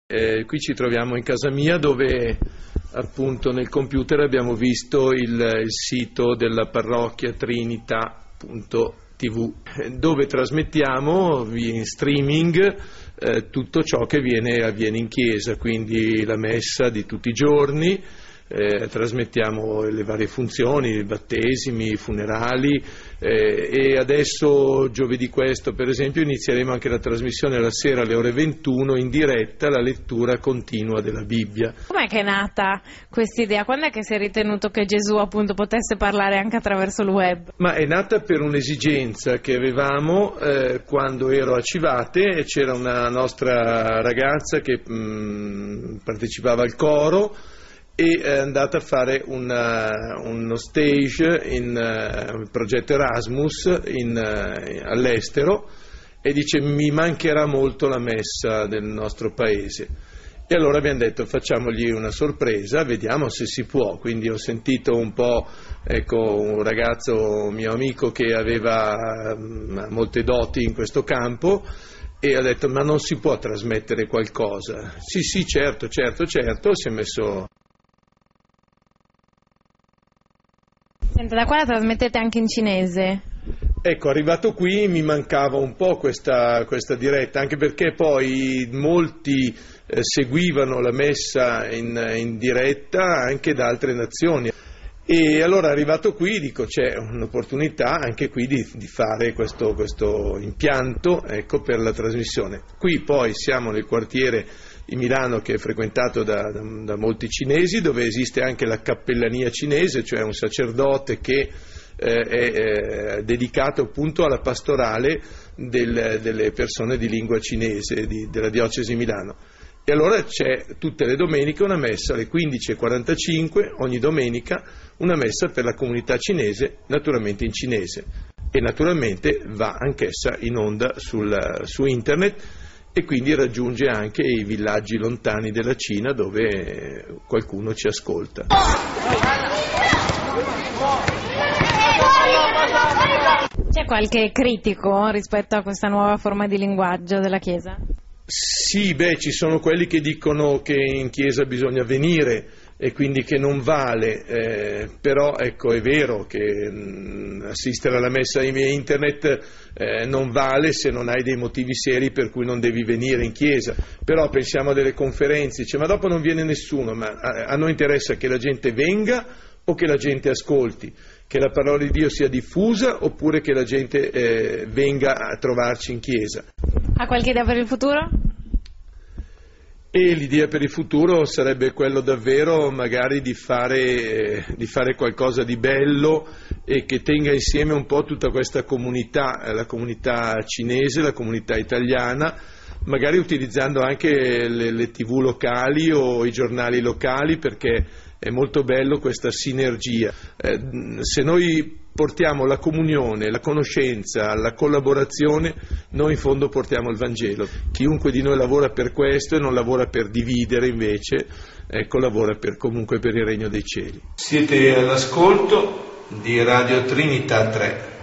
Qui ci troviamo in casa mia dove appunto nel computer abbiamo visto il sito della parrocchia Trinità.tv dove trasmettiamo in streaming tutto ciò che avviene in chiesa, quindi la messa di tutti i giorni. Trasmettiamo le varie funzioni, i battesimi, i funerali e adesso giovedì questo per esempio inizieremo anche la trasmissione la sera alle ore 21 in diretta, la lettura continua della Bibbia. Com'è che è nata questa idea? Quando è che si è ritenuto che Gesù appunto potesse parlare anche attraverso il web? Ma è nata per un'esigenza che avevamo quando ero a Civate e c'era una nostra ragazza che partecipava al coro e è andata a fare uno stage in progetto Erasmus all'estero e dice mi mancherà molto la messa del nostro paese e allora abbiamo detto facciamogli una sorpresa, vediamo se si può. Quindi ho sentito un po' un ragazzo mio amico che aveva molte doti in questo campo e ha detto ma non si può trasmettere qualcosa? Sì, certo, si è messo. Senta, da qua la trasmettete anche in cinese? Ecco, arrivato qui mi mancava un po' questa diretta, anche perché poi molti seguivano la messa in diretta anche da altre nazioni. E allora arrivato qui dico c'è un'opportunità anche qui di fare questo impianto per la trasmissione. Qui poi siamo nel quartiere di Milano che è frequentato da molti cinesi, dove esiste anche la cappellania cinese, cioè un sacerdote che è dedicato appunto alla pastorale delle persone di lingua cinese della diocesi di Milano. E allora c'è tutte le domeniche una messa alle 15:45, ogni domenica una messa per la comunità cinese, naturalmente in cinese, e naturalmente va anch'essa in onda su internet e quindi raggiunge anche i villaggi lontani della Cina dove qualcuno ci ascolta. C'è qualche critico rispetto a questa nuova forma di linguaggio della Chiesa? Sì, ci sono quelli che dicono che in Chiesa bisogna venire e quindi che non vale, però ecco è vero che assistere alla messa in internet non vale se non hai dei motivi seri per cui non devi venire in Chiesa. Però pensiamo a delle conferenze, ma dopo non viene nessuno, ma a noi interessa che la gente venga o che la gente ascolti, che la parola di Dio sia diffusa oppure che la gente venga a trovarci in Chiesa. Ha qualche idea per il futuro? E l'idea per il futuro sarebbe quello davvero magari di fare qualcosa di bello e che tenga insieme un po' tutta questa comunità, la comunità cinese, la comunità italiana, magari utilizzando anche le TV locali o i giornali locali, perché è molto bello questa sinergia. Se noi portiamo la comunione, la conoscenza, la collaborazione, noi in fondo portiamo il Vangelo. Chiunque di noi lavora per questo e non lavora per dividere invece, lavora comunque per il regno dei cieli. Siete all'ascolto di Radio Trinità 3.